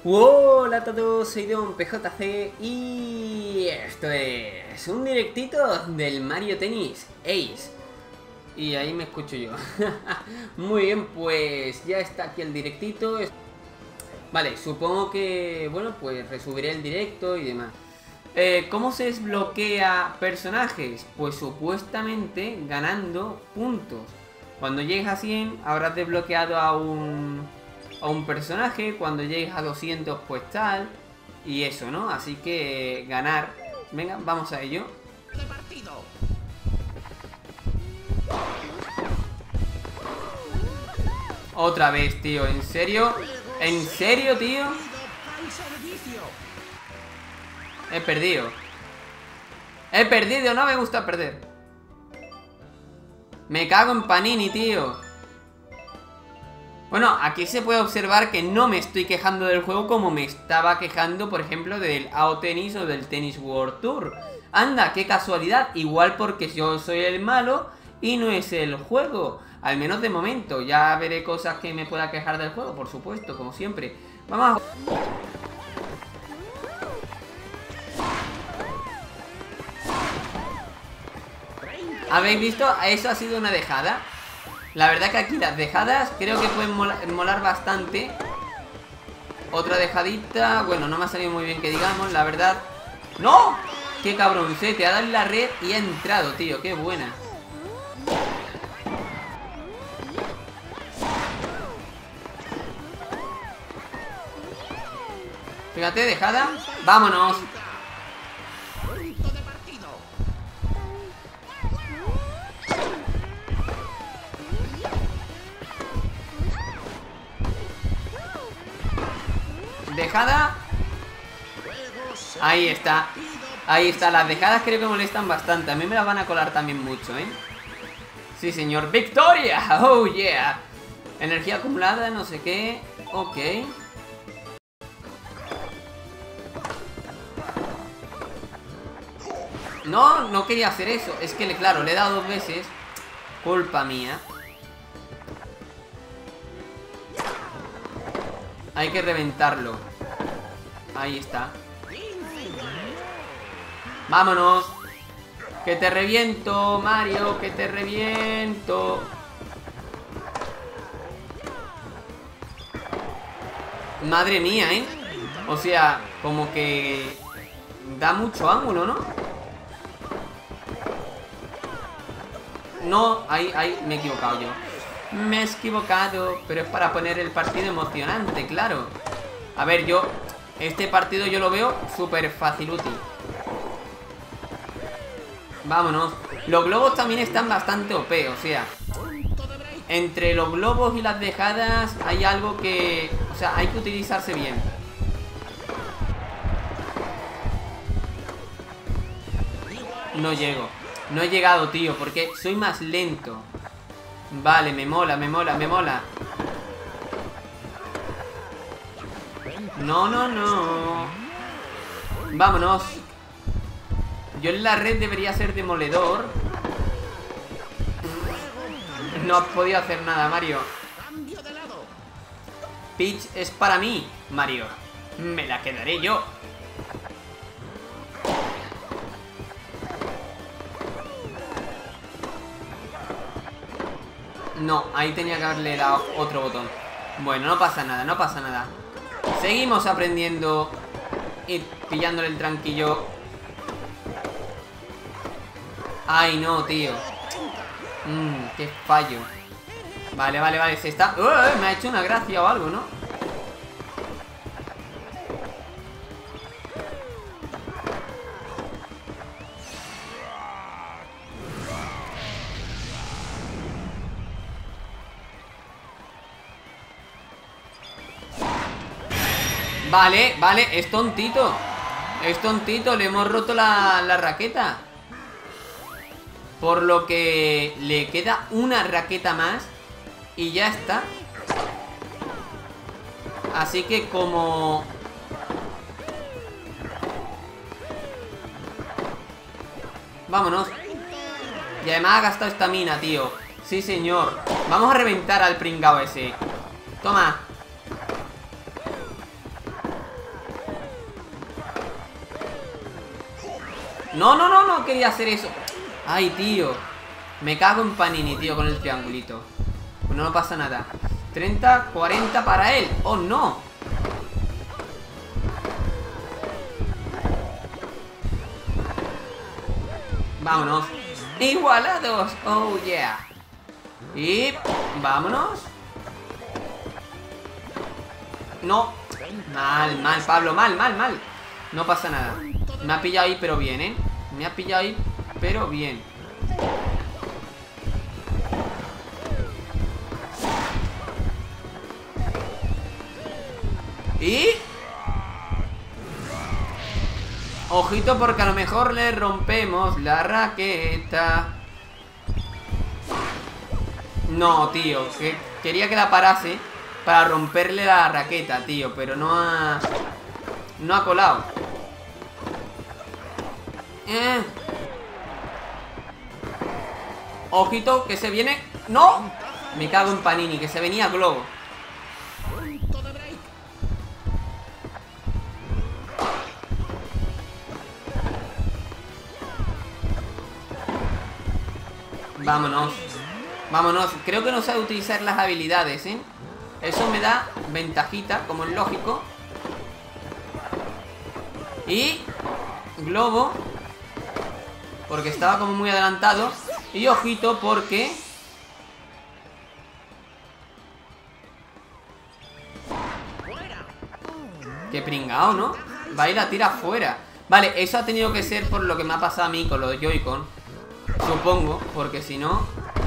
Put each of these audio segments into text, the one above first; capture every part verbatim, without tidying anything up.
Hola a todos, soy Don P J C y esto es un directito del Mario Tennis Ace. Y ahí me escucho yo. Muy bien, pues ya está aquí el directito. Vale, supongo que, bueno, pues resubiré el directo y demás. Eh, ¿Cómo se desbloquea personajes? Pues supuestamente ganando puntos. Cuando llegues a cien habrás desbloqueado a un... a un personaje, cuando llegues a doscientos pues tal, y eso, ¿no? Así que eh, ganar. Venga, vamos a ello. Otra vez, tío, ¿en serio? ¿En serio, tío? He perdido. He perdido, no me gusta perder. Me cago en Panini, tío. Bueno, aquí se puede observar que no me estoy quejando del juego como me estaba quejando, por ejemplo, del A O Tennis o del Tennis World Tour. Anda, qué casualidad, igual porque yo soy el malo y no es el juego. Al menos de momento, ya veré cosas que me pueda quejar del juego, por supuesto, como siempre. Vamos a... ¿Habéis visto? Eso ha sido una dejada. La verdad que aquí las dejadas creo que pueden molar, molar bastante. Otra dejadita. Bueno, no me ha salido muy bien que digamos, la verdad. ¡No! ¡Qué cabroncete! Ha dado en la red y ha entrado, tío. ¡Qué buena! Fíjate, dejada. ¡Vámonos! Dejada. Ahí está. Ahí está, las dejadas creo que molestan bastante. A mí me las van a colar también mucho, ¿eh? Sí, señor. ¡Victoria! ¡Oh, yeah! Energía acumulada, no sé qué. Ok. No, no quería hacer eso. Es que, claro, le he dado dos veces. Culpa mía. Hay que reventarlo. Ahí está. ¡Vámonos! ¡Que te reviento, Mario! ¡Que te reviento! Madre mía, ¿eh? O sea, como que... da mucho ángulo, ¿no? No, ahí, ahí, me he equivocado yo. Me he equivocado, pero es para poner el partido emocionante, claro. A ver, yo... este partido yo lo veo súper fácil útil. Vámonos. Los globos también están bastante O P, o sea... entre los globos y las dejadas hay algo que... o sea, hay que utilizarse bien. No llego. No he llegado, tío, porque soy más lento. Vale, me mola, me mola, me mola. No, no, no. Vámonos. Yo en la red debería ser demoledor. No has podido hacer nada, Mario. Peach es para mí, Mario. Me la quedaré yo. No, ahí tenía que haberle dado otro botón. Bueno, no pasa nada, no pasa nada. Seguimos aprendiendo y pillándole el tranquillo. Ay, no, tío. Mmm, qué fallo. Vale, vale, vale, se está... ¡Uh! Me ha hecho una gracia o algo, ¿no? Vale, vale, es tontito. Es tontito, le hemos roto la, la raqueta. Por lo que le queda una raqueta más y ya está. Así que como... vámonos. Y además ha gastado estamina, tío. Sí, señor. Vamos a reventar al pringao ese. Toma. No, no, no, no quería hacer eso. Ay, tío. Me cago en Panini, tío, con el triangulito. Pues no, no pasa nada. treinta, cuarenta para él. Oh, no. Vámonos. Igualados. Oh, yeah. Y vámonos. No. Mal, mal, Pablo, mal, mal, mal. No pasa nada. Me ha pillado ahí, pero bien, ¿eh? Me ha pillado ahí, pero bien. Y... ojito, porque a lo mejor le rompemos la raqueta. No, tío, que quería que la parase para romperle la raqueta, tío, pero no ha... no ha colado. eh. Ojito, que se viene... ¡No! Me cago en Panini, que se venía Globo. Vámonos. Vámonos. Creo que no sabe utilizar las habilidades, ¿eh? Eso me da ventajita, como es lógico. Y... globo. Porque estaba como muy adelantado. Y ojito porque... qué pringao, ¿no? Va a ir a tirar fuera. Vale, eso ha tenido que ser por lo que me ha pasado a mí con los Joy-Con. Supongo, porque si no...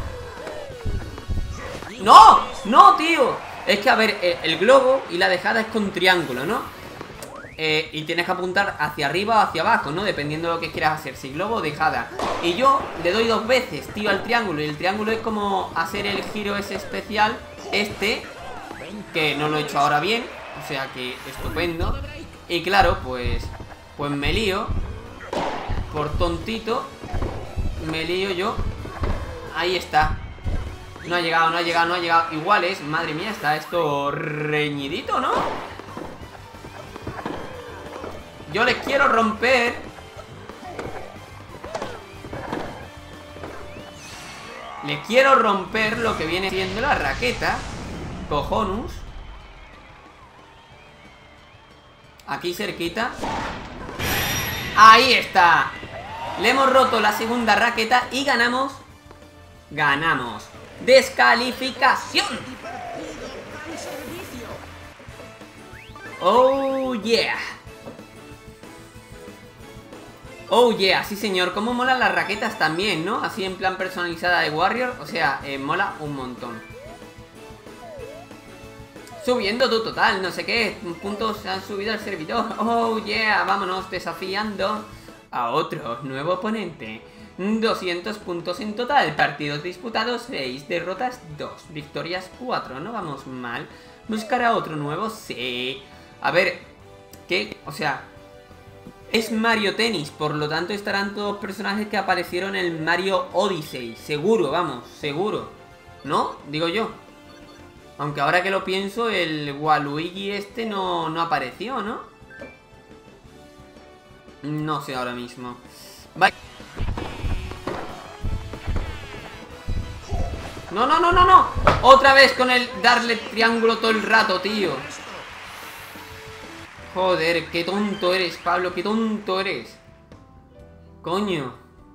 ¡No! ¡No, tío! Es que, a ver, el globo y la dejada es con triángulo, ¿no? Eh, y tienes que apuntar hacia arriba o hacia abajo, ¿no? Dependiendo de lo que quieras hacer, si globo o dejada. Y yo le doy dos veces, tío, al triángulo. Y el triángulo es como hacer el giro ese especial, este, que no lo he hecho ahora bien. O sea que estupendo. Y claro, pues Pues me lío. Por tontito me lío yo. Ahí está. No ha llegado, no ha llegado, no ha llegado. Iguales, madre mía, está esto reñidito, ¿no? Yo les quiero romper. Le quiero romper lo que viene siendo la raqueta. Cojonus. Aquí cerquita. Ahí está. Le hemos roto la segunda raqueta y ganamos. Ganamos. Descalificación. Oh yeah. Oh yeah, sí señor. Cómo molan las raquetas también, ¿no? Así en plan personalizada de Warrior. O sea, eh, mola un montón. Subiendo tu total, no sé qué puntos se han subido al servidor. Oh yeah, vámonos desafiando a otro nuevo oponente. doscientos puntos en total, partidos disputados seis, derrotas dos, victorias cuatro, no vamos mal. Buscar a otro nuevo, sí. A ver, ¿qué? O sea, es Mario Tennis, por lo tanto estarán todos personajes que aparecieron en el Mario Odyssey. Seguro, vamos, seguro. ¿No? Digo yo. Aunque ahora que lo pienso, el Waluigi este no, no apareció, ¿no? No sé ahora mismo. Vale. No, no, no, no, no. Otra vez con el darle triángulo todo el rato, tío. Joder, qué tonto eres, Pablo, qué tonto eres. Coño.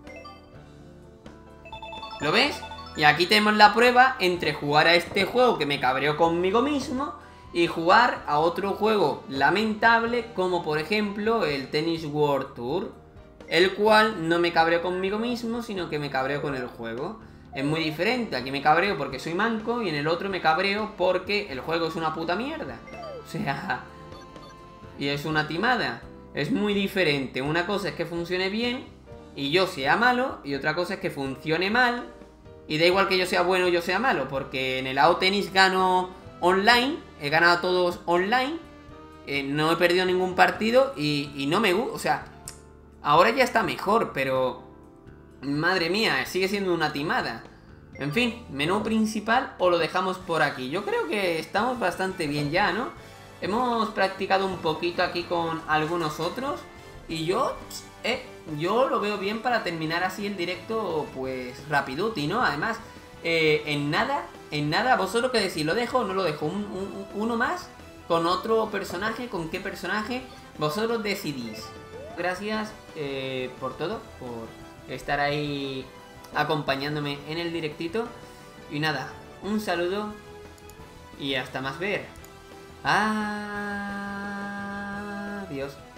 ¿Lo ves? Y aquí tenemos la prueba entre jugar a este juego que me cabreó conmigo mismo y jugar a otro juego lamentable como por ejemplo el Tennis World Tour, el cual no me cabreó conmigo mismo sino que me cabreó con el juego. Es muy diferente, aquí me cabreo porque soy manco y en el otro me cabreo porque el juego es una puta mierda. O sea, y es una timada. Es muy diferente, una cosa es que funcione bien y yo sea malo y otra cosa es que funcione mal. Y da igual que yo sea bueno o yo sea malo, porque en el A O Tennis gano online, he ganado todos online, eh, no he perdido ningún partido y, y no me gusta, o sea, ahora ya está mejor, pero madre mía, sigue siendo una timada. En fin, menú principal o lo dejamos por aquí. Yo creo que estamos bastante bien ya, ¿no? Hemos practicado un poquito aquí con algunos otros y yo he yo lo veo bien para terminar así el directo, pues rapiduti, ¿no? Además, eh, en nada, en nada, vosotros que decís, ¿lo dejo o no lo dejo? Un, un, uno más, con otro personaje, ¿con qué personaje? Vosotros decidís. Gracias eh, por todo, por estar ahí acompañándome en el directito. Y nada, un saludo y hasta más ver. Adiós.